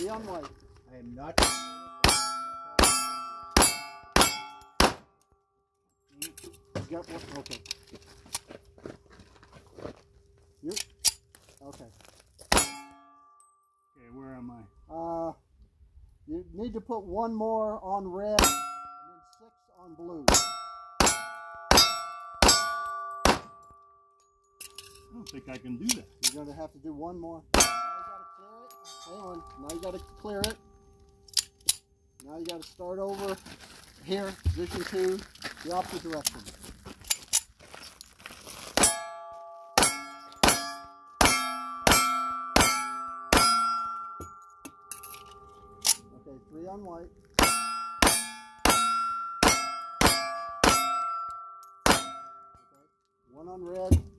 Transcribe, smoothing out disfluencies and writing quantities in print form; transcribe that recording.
Three on white. I am not. You got one? Okay. You? Okay. Okay, where am I? You need to put one more on red and then 6 on blue. I don't think I can do that. You're going to have to do one more. Now you got to clear it. Hang on. Now you got to clear it. Now you got to start over here, position 2, the opposite direction. Okay, 3 on white. Okay, 1 on red.